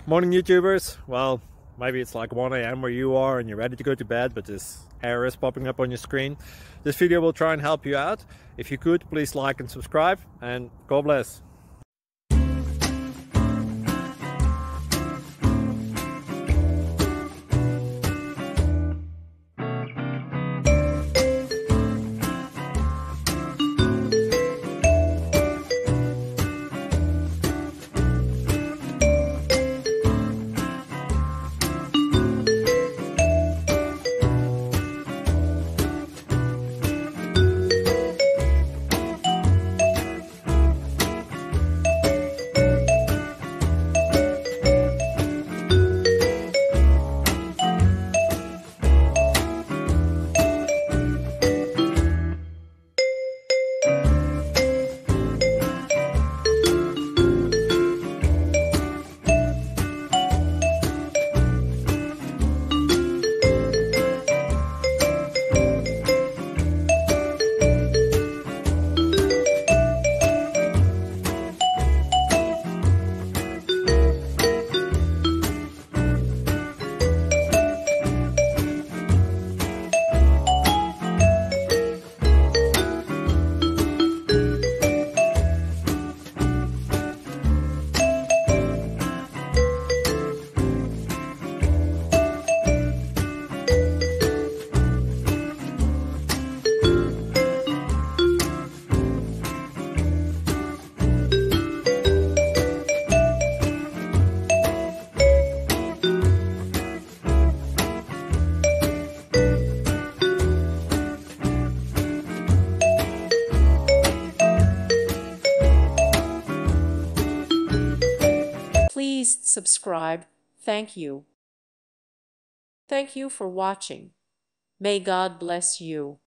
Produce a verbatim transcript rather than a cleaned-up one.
Morning YouTubers. Well, maybe it's like one A M where you are and you're ready to go to bed, but this error is popping up on your screen. This video will try and help you out. If you could, please like and subscribe, and God bless. Please subscribe. Thank you. Thank you for watching. May God bless you.